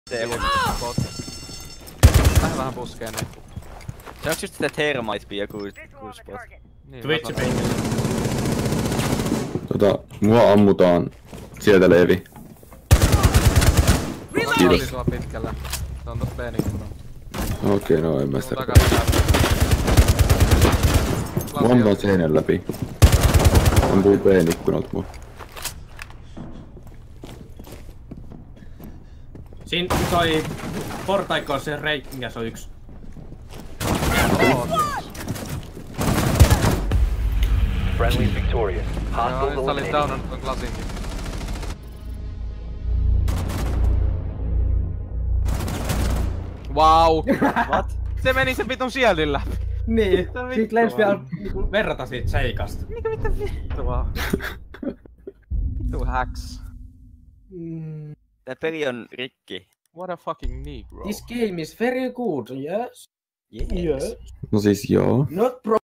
Vähän puskee niin. Se onks just sitä termite joku spot? Twitch pingillä. Mua ammutaan sieltä Leevi. Kiitos. Sua pitkällä. Se on tossa B-nikkulla. Okei, no en mä sitä. Mua ammutaan seinän läpi. Ampuu B-nikkunalta mua. Siinä toi portaikko se reikä, se on yksi. Friendly victorious. Hostiles Joo, oli eliminated. downannut ton glasinkin. Wow! What? Se meni se vitun shieldin läpi. Niin, siitä lens vielä niinku verrata siitä seikasta. Mikä mitä vittua? Vittu hacks. Tää peli on rikki. What a fucking negro. This game is very good, yes? Yes. No siis joo. Not pro